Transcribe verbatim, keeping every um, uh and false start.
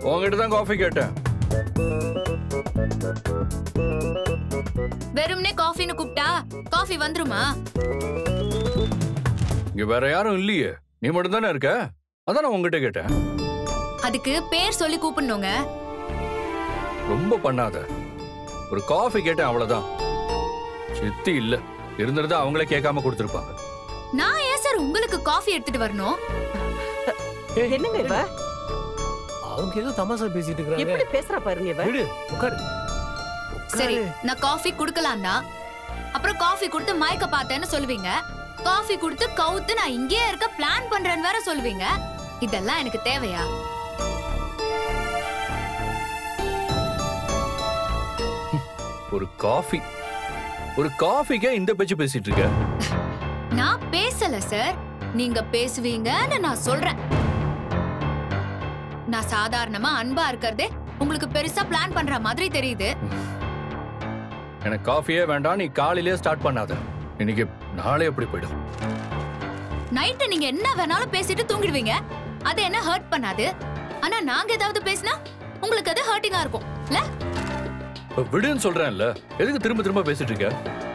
உங்ககிட்ட தான் காஃபி கேட்டேன். வெறும்னே காஃபின்னு கூப்பிட்டா காஃபி வந்துருமா? இங்க வேற யாரும் இல்லையே, நீ மட்டும் தானே இருக்க, அதான் நான் உங்ககிட்ட கேட்டேன். அதுக்கு பேர் சொல்லி கூப்பிடணுங்க. ரொம்ப பண்ணாத. ஒரு காஃபி கேட்டேன் அவ்வளவுதான். சித்தி இல்ல இருந்திருந்தா அவங்களே கேட்காம கொடுத்துருப்பாங்க. நான் ஏன் சார் உங்களுக்கு காஃபி எடுத்துட்டு வரணும்? என்னங்க இவ? அவங்க ஏதோ தமாஷா பேசிட்டு இருக்காங்க. எப்படி பேசுறா பாருங்க இவ. விடு, உட்காரு. சரி, நான் காஃபி குடுக்கலாம் தான். அப்புறம் காஃபி கொடுத்து மயக்க பார்த்தேன்னு சொல்லுவீங்க. காஃபி கொடுத்து கவுத்து நான் இங்கேயே இருக்க பிளான் பண்றேன்னு வேற சொல்லுவீங்க. இதெல்லாம் எனக்கு தேவையா? ஒரு காஃபி ஒரு காஃபிக்கே இந்த பேச்சு பேசிட்டு இருக்க? நான் பேசல சார், நீங்க பேசுவீங்கன்னு நான் சொல்றேன். நான் சாதாரணமா அன்பா இருக்கிறதே உங்களுக்கு பெருசா பிளான் பண்ற மாதிரி தெரியுது. எனக்கு காஃபியே வேண்டாம், நீ காலையிலேயே ஸ்டார்ட் பண்ணாத. இன்னைக்கு நாளே எப்படி போயிடும். நைட்டு நீங்க என்ன வேணாலும் பேசிட்டு தூங்கிடுவீங்க, அது என்ன ஹர்ட் பண்ணாது. ஆனா நாங்க ஏதாவது பேசினா உங்களுக்கு அது ஹர்ட்டிங்கா இருக்கும் இல்ல? விடுன்னு சொல்றேன்ல, எதுக்கு திரும்ப திரும்ப பேசிட்டு இருக்க?